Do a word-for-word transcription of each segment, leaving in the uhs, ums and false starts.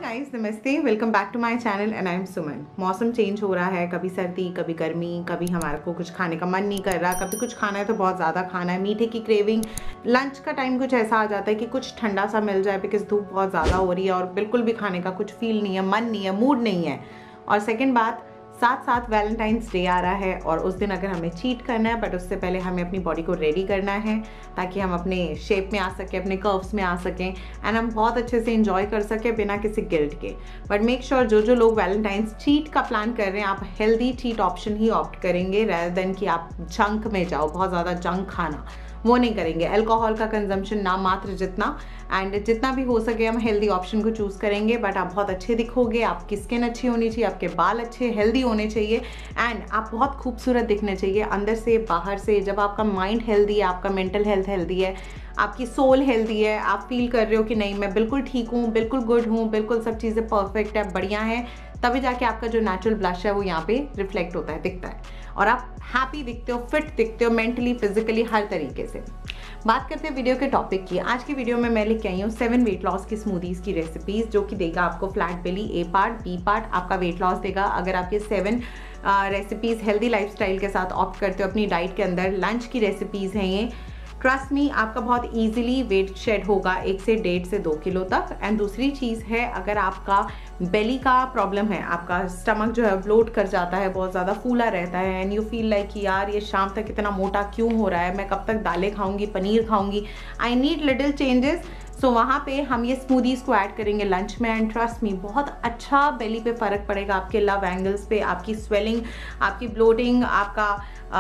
Guys, नमस्ते, welcome back to my channel and I am Suman. मौसम change हो रहा है, कभी सर्दी कभी गर्मी, कभी हमारे को कुछ खाने का मन नहीं कर रहा, कभी कुछ खाना है तो बहुत ज़्यादा खाना है, मीठे की क्रेविंग। लंच का टाइम कुछ ऐसा आ जाता है कि कुछ ठंडा सा मिल जाए बिकॉज धूप बहुत ज़्यादा हो रही है और बिल्कुल भी खाने का कुछ फील नहीं है, मन नहीं है, मूड नहीं है। और सेकेंड बात, साथ साथ वैलेंटाइंस डे आ रहा है और उस दिन अगर हमें चीट करना है, बट उससे पहले हमें अपनी बॉडी को रेडी करना है ताकि हम अपने शेप में आ सकें, अपने कर्व्स में आ सकें एंड हम बहुत अच्छे से एंजॉय कर सकें बिना किसी गिल्ट के। बट मेक श्योर जो जो लोग वैलेंटाइंस चीट का प्लान कर रहे हैं, आप हेल्दी चीट ऑप्शन ही ऑप्ट करेंगे रेदर देन कि आप जंक में जाओ, बहुत ज़्यादा जंक खाना वो नहीं करेंगे। अल्कोहल का कंजम्पशन ना मात्र जितना एंड जितना भी हो सके हम हेल्दी ऑप्शन को चूज़ करेंगे। बट आप बहुत अच्छे दिखोगे, आपकी स्किन अच्छी होनी चाहिए, आपके बाल अच्छे हेल्दी होने चाहिए एंड आप बहुत खूबसूरत दिखने चाहिए अंदर से बाहर से। जब आपका माइंड हेल्दी है, आपका मेंटल हेल्थ हेल्दी है, आपकी सोल हेल्दी है, आप फील कर रहे हो कि नहीं मैं बिल्कुल ठीक हूँ, बिल्कुल गुड हूँ, बिल्कुल सब चीज़ें परफेक्ट है, बढ़िया है, तभी जाके आपका जो नेचुरल ब्लश है वो यहाँ पे रिफ्लेक्ट होता है, दिखता है और आप हैप्पी दिखते हो, फिट दिखते हो, मेंटली फिजिकली हर तरीके से। बात करते हैं वीडियो के टॉपिक की। आज की वीडियो में मैं लेके आई हूँ सेवन वेट लॉस की स्मूदीज की रेसिपीज, जो कि देगा आपको flat belly A part, B part आपका वेट लॉस देगा। अगर आप ये सेवन रेसिपीज हेल्दी लाइफस्टाइल के साथ ऑप्ट करते हो अपनी डाइट के अंदर, लंच की रेसिपीज हैं ये, ट्रस्ट मी आपका बहुत इजीली वेट शेड होगा एक से डेढ़ से दो किलो तक। एंड दूसरी चीज़ है, अगर आपका बेली का प्रॉब्लम है, आपका स्टमक जो है ब्लोट कर जाता है, बहुत ज़्यादा फूला रहता है एंड यू फील लाइक कि यार ये शाम तक इतना मोटा क्यों हो रहा है, मैं कब तक दालें खाऊंगी, पनीर खाऊंगी, I need little changes. So वहाँ पे हम ये स्मूदीज को ऐड करेंगे लंच में एंड ट्रस्ट मी बहुत अच्छा बेली पे फ़र्क पड़ेगा, आपके लव एंगल्स पे, आपकी स्वेलिंग, आपकी ब्लोटिंग, आपका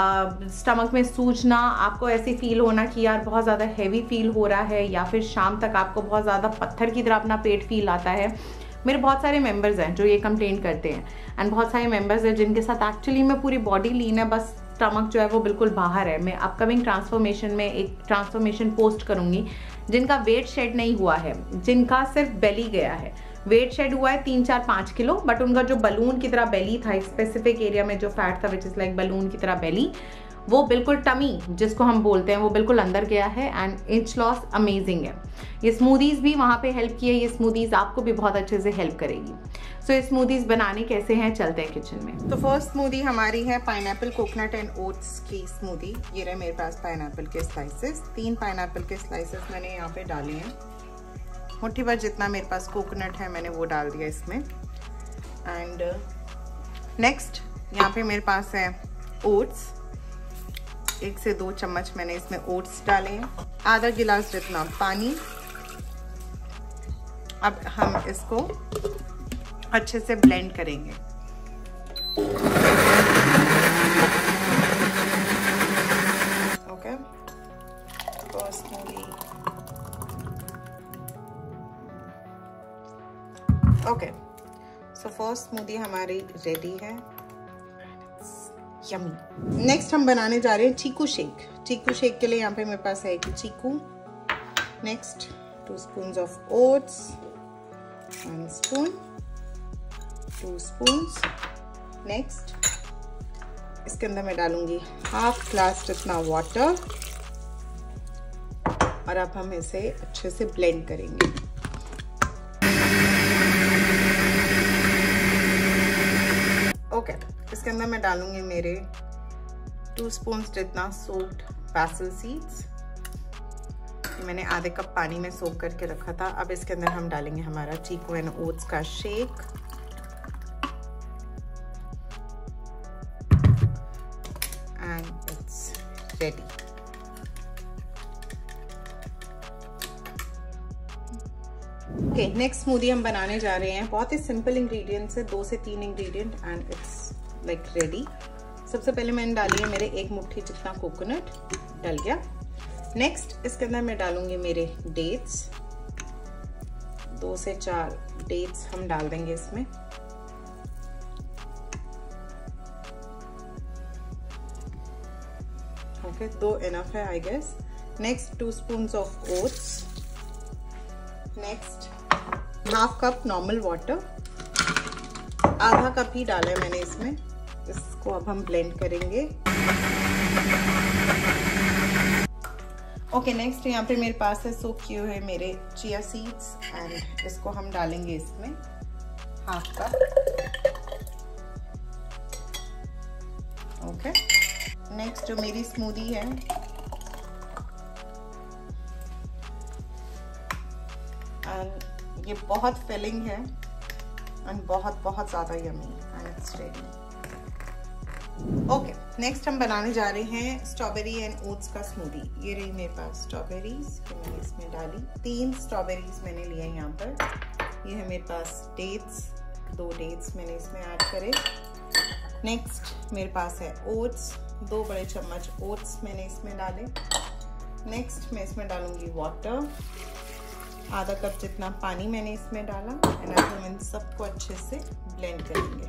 स्टमक में सूजना, आपको ऐसे फील होना कि यार बहुत ज़्यादा हैवी फील हो रहा है, या फिर शाम तक आपको बहुत ज़्यादा पत्थर की तरह अपना पेट फील आता है। मेरे बहुत सारे मेंबर्स हैं जो ये कंप्लेंट करते हैं एंड बहुत सारे मेंबर्स हैं जिनके साथ एक्चुअली में पूरी बॉडी लीन है, बस स्टमक जो है वो बिल्कुल बाहर है। मैं अपकमिंग ट्रांसफॉर्मेशन में एक ट्रांसफॉर्मेशन पोस्ट करूँगी जिनका वेट शेड नहीं हुआ है, जिनका सिर्फ बेली गया है। वेट शेड हुआ है तीन चार पाँच किलो, बट उनका जो बलून की तरह बेली था, एक स्पेसिफिक एरिया में जो फैट था विच इज़ लाइक बलून की तरह बेली, वो बिल्कुल टमी जिसको हम बोलते हैं वो बिल्कुल अंदर गया है एंड इंच लॉस अमेजिंग है। ये स्मूदीज़ भी वहाँ पे हेल्प किए, ये स्मूदीज़ आपको भी बहुत अच्छे से हेल्प करेगी। सो so, ये स्मूदीज़ बनाने कैसे हैं, चलते हैं किचन में। तो फर्स्ट स्मूदी हमारी है पाइनएप्पल कोकोनट एंड ओट्स की स्मूदी। ये रहे मेरे पास पाइनएप्पल के स्लाइसेस, तीन पाइनएप्पल के स्लाइसेस मैंने यहाँ पे डाले हैं। मुट्ठी भर जितना मेरे पास कोकोनट है मैंने वो डाल दिया इसमें। एंड नेक्स्ट यहाँ पे मेरे पास है ओट्स, एक से दो चम्मच मैंने इसमें ओट्स डाले हैं, आधा गिलास जितना पानी। अब हम इसको अच्छे से ब्लेंड करेंगे। Okay, first smoothie. Okay, so first smoothie हमारी रेडी है, यम्मी। नेक्स्ट हम बनाने जा रहे हैं चीकू शेक। चीकू शेक के लिए यहाँ पे मेरे पास है एक चीकू, next two spoons of oats, one spoon, two spoons. Next इसके अंदर मैं डालूंगी हाफ ग्लास जितना वाटर और अब हम इसे अच्छे से ब्लेंड करेंगे। Okay okay. इसके अंदर मैं डालूंगी मेरे टू स्पून्स जितना सोक्ड बैसिल सीड्स, मैंने आधे कप पानी में सोक करके रखा था। अब इसके अंदर हम डालेंगे हमारा चीकू एंड ओट्स का shake. And it's ready. Okay, next smoothie हम बनाने जा रहे हैं। बहुत ही सिंपल इंग्रेडिएंट्स है, दो से तीन ingredient and it's like ready. सबसे पहले मैंने डाली है मेरे एक मुट्ठी जितना कोकोनट, डल गया। नेक्स्ट इसके अंदर मैं डालूंगी मेरे डेट्स, दो से चार डेट्स हम डाल देंगे इसमें। ओके, दो इनफ है I guess. Next two spoons of oats, next half cup normal water, आधा कप ही डाला है मैंने इसमें। इसको अब हम ब्लेंड करेंगे। ओके नेक्स्ट यहाँ पे मेरे पास है सोक किए हुए मेरे चिया सीड्स एंड इसको हम डालेंगे इसमें हाफ कप। ओके नेक्स्ट जो मेरी स्मूदी है एंड ये बहुत फिलिंग है एंड बहुत बहुत ज़्यादा yummy and it's ready. Okay next हम बनाने जा रहे हैं स्ट्रॉबेरी एंड ओट्स का स्मूदी। ये रही मेरे पास स्ट्रॉबेरीज तो मैंने इसमें डाली, तीन स्ट्रॉबेरीज मैंने लिए यहाँ पर। ये है मेरे पास डेट्स, दो डेट्स मैंने इसमें ऐड करे। नेक्स्ट मेरे पास है ओट्स, दो बड़े चम्मच ओट्स मैंने इसमें डाले। नेक्स्ट मैं इसमें डालूंगी वाटर, आधा कप जितना पानी मैंने इसमें डाला एंड अब हम इन सबको अच्छे से ब्लेंड करेंगे।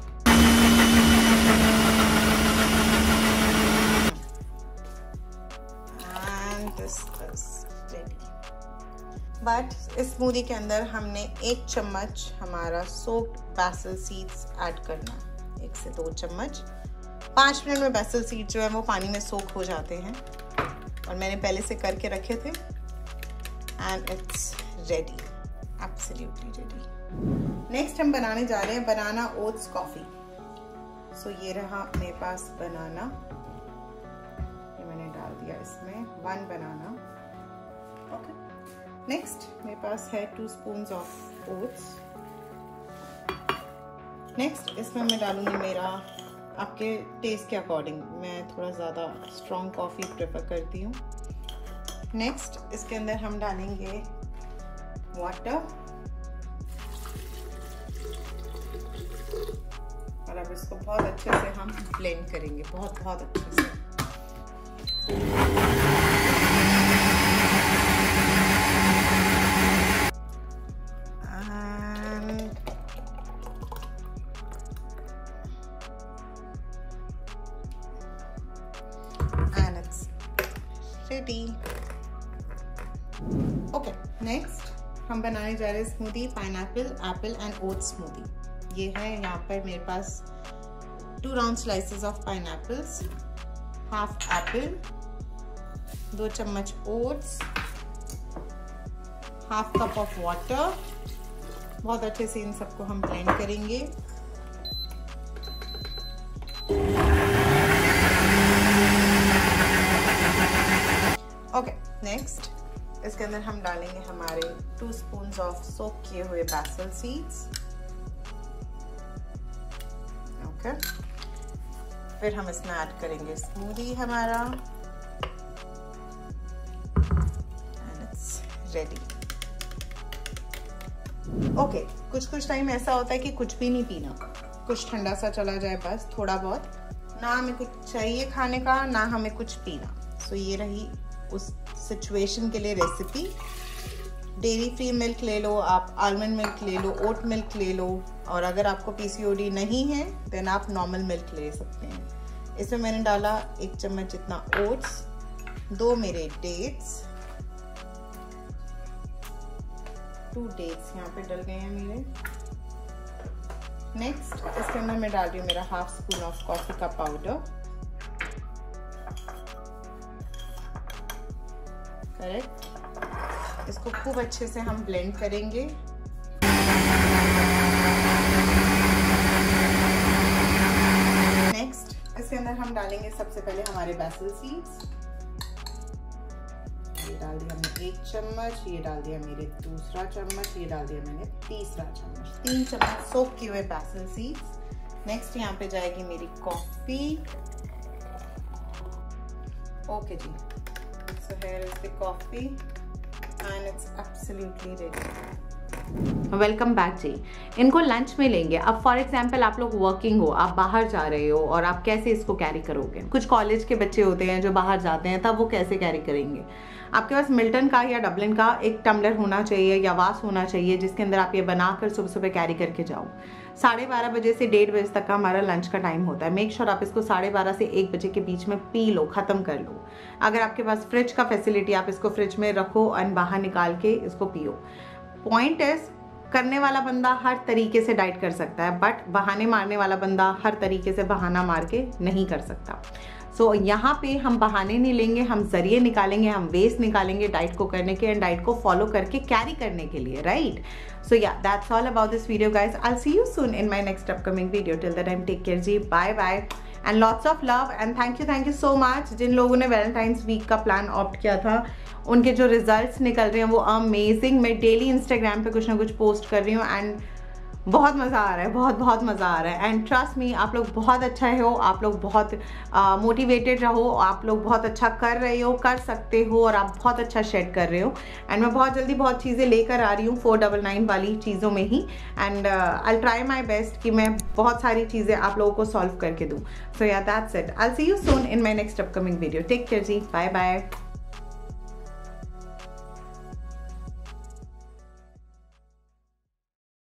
बट इस स्मूदी के अंदर हमने एक चम्मच हमारा सोक्ड बैसल सीड्स ऐड करना, एक से दो चम्मच। पाँच मिनट में बैसल सीड्स जो है वो पानी में सोक हो जाते हैं और मैंने पहले से करके रखे थे and it's ready, absolutely ready. Next हम बनाने जा रहे हैं बनाना ओट्स कॉफी। सो ये रहा मेरे पास बनाना, ये मैंने डाल दिया इसमें वन बनाना। ओके नेक्स्ट मेरे पास है two spoons of oats. Next इसमें मैं डालूंगी मेरा, आपके टेस्ट के अकॉर्डिंग, मैं थोड़ा ज़्यादा स्ट्रॉन्ग कॉफ़ी प्रेफर करती हूँ। नेक्स्ट इसके अंदर हम डालेंगे वाटर और अब इसको बहुत अच्छे से हम ब्लेंड करेंगे, बहुत बहुत अच्छे से। And it's ready. Okay next हम बनाने जा रहे हैं smoothie pineapple apple and oats smoothie. ये है यहाँ पर मेरे पास two round slices of pineapples, half apple, दो चम्मच oats, half cup of water. बहुत अच्छे से इन सबको हम ब्लेंड करेंगे। ओके नेक्स्ट इसके अंदर हम डालेंगे हमारे टू स्पून्स ऑफ सोक किए हुए बैसल सीड्स। ओके फिर हम इसमें ऐड करेंगे स्मूदी हमारा एंड इट्स रेडी। ओके कुछ कुछ टाइम ऐसा होता है कि कुछ भी नहीं पीना, कुछ ठंडा सा चला जाए बस, थोड़ा बहुत, ना हमें कुछ चाहिए खाने का ना हमें कुछ पीना। सो ये रही उस सिचुएशन के लिए रेसिपी। डेयरी फ्री मिल्क ले लो आप, आलमंड मिल्क ले लो, ओट मिल्क ले लो, और अगर आपको पीसीओडी नहीं है देन आप नॉर्मल मिल्क ले सकते हैं। इसमें मैंने डाला एक चम्मच जितना ओट्स, दो मेरे डेट्स, टू डेट्स यहाँ पे डल गए हैं मेरे। नेक्स्ट इसके अंदर मैं डाल रही हूँ मेरा हाफ स्पून ऑफ कॉफी का पाउडर, करेक्ट। इसको खूब अच्छे से हम ब्लेंड करेंगे। नेक्स्ट इसके अंदर हम डालेंगे सबसे पहले हमारे बैसल सीड्स। ये डाल दिया मैंने एक चम्मच, ये डाल दिया मेरे दूसरा चम्मच, ये डाल दिया मैंने तीसरा चम्मच, तीन चम्मच सोक किए हुए बैसल सीड्स। नेक्स्ट यहाँ पे जाएगी मेरी कॉफी। ओके जी, so here is the coffee and it's absolutely ready. Welcome back जी। इनको लंच में लेंगे। अब फॉर एग्जाम्पल आप लोग वर्किंग हो, आप बाहर जा रहे हो और आप कैसे इसको कैरी करोगे। कुछ कॉलेज के बच्चे होते हैं जो बाहर जाते हैं, तब वो कैसे कैरी करेंगे। आपके पास मिल्टन का या डबलिन का एक टम्बलर होना चाहिए या वास होना चाहिए जिसके अंदर आप ये बनाकर सुबह सुबह कैरी करके जाओ। साढ़े बारह बजे से डेढ़ बजे तक का हमारा लंच का टाइम होता है। मेक श्योर आप इसको साढ़े बारह से एक बजे के बीच में पी लो, ख़त्म कर लो। अगर आपके पास फ्रिज का फैसिलिटी, आप इसको फ्रिज में रखो और बाहर निकाल के इसको पियो। पॉइंट इज, करने वाला बंदा हर तरीके से डाइट कर सकता है, बट बहाने मारने वाला बंदा हर तरीके से बहाना मार के नहीं कर सकता। सो so, यहाँ पे हम बहाने नहीं लेंगे, हम जरिए निकालेंगे, हम वेस्ट निकालेंगे डाइट को करने के एंड डाइट को फॉलो करके कैरी करने के लिए, right? So yeah, that's all about this video, guys. I'll see you soon in my next upcoming video. Till that time, take care, जी, bye bye, and lots of love and thank you, thank you so much. जिन लोगों ने Valentine's week का plan opt किया था, उनके जो results निकल रहे हैं वो अमेजिंग। मैं डेली इंस्टाग्राम पे कुछ ना कुछ पोस्ट कर रही हूँ एंड बहुत मज़ा आ रहा है, बहुत बहुत मज़ा आ रहा है। एंड ट्रस्ट मी, आप लोग बहुत अच्छा हो, आप लोग बहुत मोटिवेटेड uh, रहो, आप लोग बहुत अच्छा कर रहे हो, कर सकते हो, और आप बहुत अच्छा शेड कर रहे हो। एंड मैं बहुत जल्दी बहुत चीज़ें लेकर आ रही हूँ फोर डबल नाइन वाली चीज़ों में ही, and I try my best कि मैं बहुत सारी चीज़ें आप लोगों को सॉल्व करके दूँ। So yeah that's it, I see you soon in my next upcoming video. Take care जी, बाय बाय।